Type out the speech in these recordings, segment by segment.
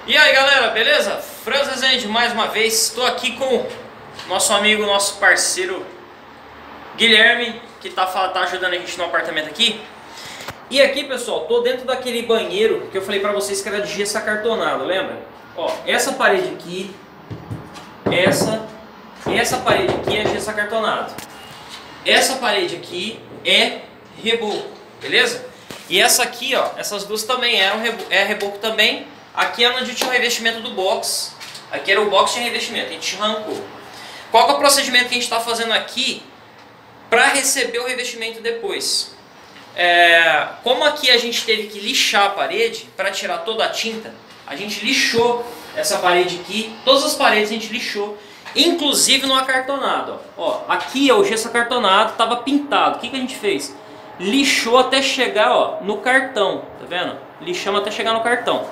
E aí galera, beleza? Franz Rezende mais uma vez, estou aqui com nosso amigo, nosso parceiro Guilherme, que tá ajudando a gente no apartamento aqui. E aqui pessoal, tô dentro daquele banheiro que eu falei pra vocês que era de gesso acartonado, lembra? Ó, essa parede aqui, essa parede aqui é gesso acartonado. Essa parede aqui é reboco, beleza? E essa aqui, ó, essas duas também é reboco também. Aqui é onde tinha o revestimento do box. Aqui era o box de revestimento, a gente arrancou. Qual que é o procedimento que a gente está fazendo aqui para receber o revestimento depois? Como aqui a gente teve que lixar a parede para tirar toda a tinta, a gente lixou essa parede aqui, todas as paredes a gente lixou, inclusive no acartonado. Ó, aqui é o gesso acartonado, estava pintado. O que a gente fez? Lixou até chegar, ó, no cartão, tá vendo? Lixamos até chegar no cartão.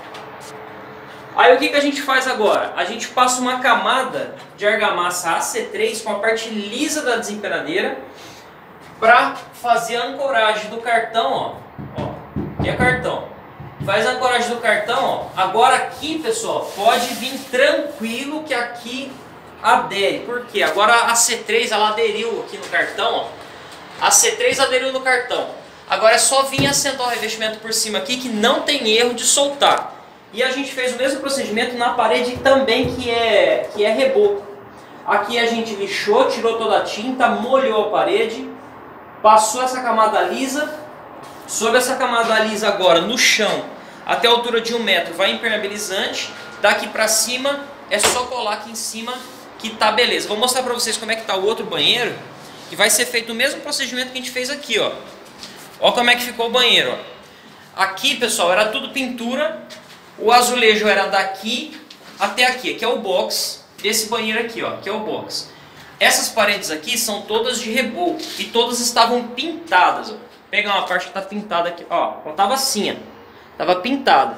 Aí o que a gente faz agora? A gente passa uma camada de argamassa AC3 com a parte lisa da desempenadeira para fazer a ancoragem do cartão, ó. Aqui é cartão. Faz a ancoragem do cartão, ó. Agora aqui, pessoal, pode vir tranquilo que aqui adere. Por quê? Agora a C3 ela aderiu aqui no cartão, ó. A C3 aderiu no cartão. Agora é só vir assentar o revestimento por cima aqui que não tem erro de soltar. E a gente fez o mesmo procedimento na parede também que é reboco. Aqui a gente lixou, tirou toda a tinta, molhou a parede, passou essa camada lisa. Sobre essa camada lisa agora no chão, até a altura de 1 metro, vai impermeabilizante. Daqui pra cima é só colar aqui em cima que tá beleza. Vou mostrar pra vocês como é que tá o outro banheiro. Que vai ser feito o mesmo procedimento que a gente fez aqui, ó. Ó como é que ficou o banheiro, ó. Aqui, pessoal, era tudo pintura. O azulejo era daqui até aqui. Aqui é o box desse banheiro aqui, ó. Aqui é o box. Essas paredes aqui são todas de reboco e todas estavam pintadas, ó. Vou pegar uma parte que tá pintada aqui, ó. Ela tava assim, ó. Tava pintada.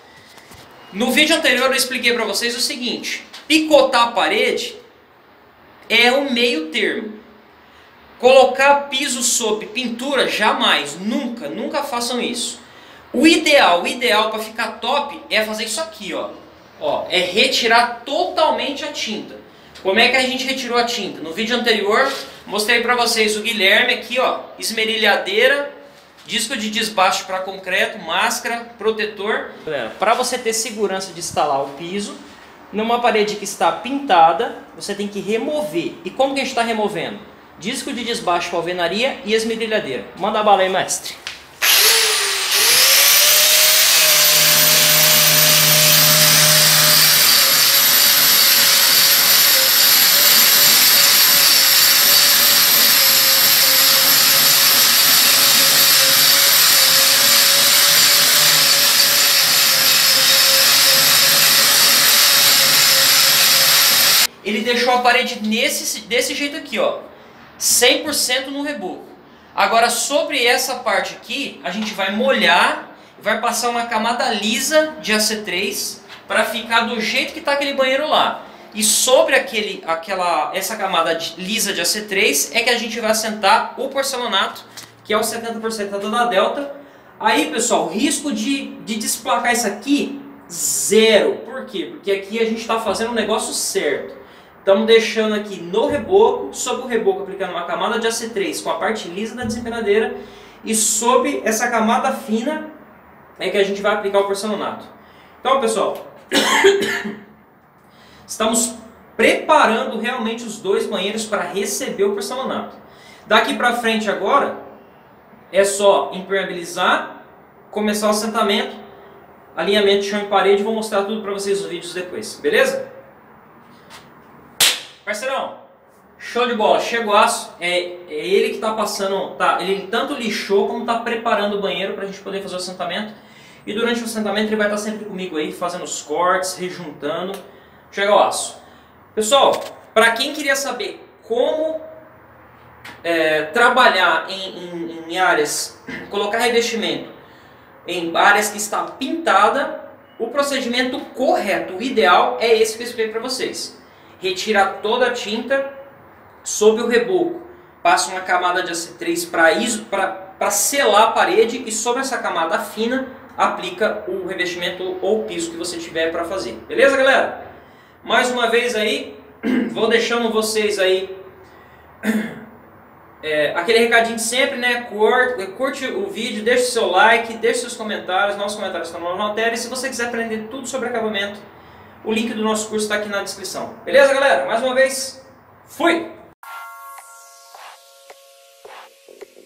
No vídeo anterior eu expliquei pra vocês o seguinte: picotar a parede é o meio termo. Colocar piso sob pintura, jamais, nunca façam isso. O ideal para ficar top é fazer isso aqui, ó. Ó, é retirar totalmente a tinta. Como é que a gente retirou a tinta? No vídeo anterior, mostrei para vocês o Guilherme aqui, ó, esmerilhadeira, disco de desbaste para concreto, máscara, protetor. Para você ter segurança de instalar o piso, numa parede que está pintada, você tem que remover. E como que a gente está removendo? Disco de desbaste para alvenaria e esmerilhadeira. Manda a bala aí, mestre. Ele deixou a parede desse jeito aqui, ó, 100% no reboco. Agora sobre essa parte aqui, a gente vai molhar, vai passar uma camada lisa de AC3 para ficar do jeito que está aquele banheiro lá. E sobre essa camada lisa de AC3 é que a gente vai assentar o porcelanato, que é o 70% da Delta. Aí pessoal, risco de desplacar isso aqui, zero. Por quê? Porque aqui a gente está fazendo o negócio certo. Estamos deixando aqui no reboco, sobre o reboco aplicando uma camada de AC3 com a parte lisa da desempenadeira. E sobre essa camada fina é que a gente vai aplicar o porcelanato. Então pessoal, estamos preparando realmente os dois banheiros para receber o porcelanato. Daqui para frente agora é só impermeabilizar, começar o assentamento, alinhamento de chão e parede. Vou mostrar tudo para vocês nos vídeos depois, beleza? Parceirão, show de bola, chegoaço, é ele que está passando, ele tanto lixou como está preparando o banheiro para a gente poder fazer o assentamento. E durante o assentamento ele vai estar sempre comigo aí, fazendo os cortes, rejuntando, chegoaço. Pessoal, para quem queria saber como trabalhar em áreas, colocar revestimento em áreas que está pintada, o procedimento correto, o ideal é esse que eu expliquei para vocês. Retira toda a tinta sob o reboco, passa uma camada de AC3 para selar a parede e sobre essa camada fina aplica o revestimento ou piso que você tiver para fazer. Beleza, galera? Mais uma vez aí, vou deixando vocês aí aquele recadinho de sempre, né? Curte o vídeo, deixe seu like, deixe seus comentários, nossos comentários estão na matéria. E se você quiser aprender tudo sobre acabamento, o link do nosso curso está aqui na descrição. Beleza, galera? Mais uma vez, fui!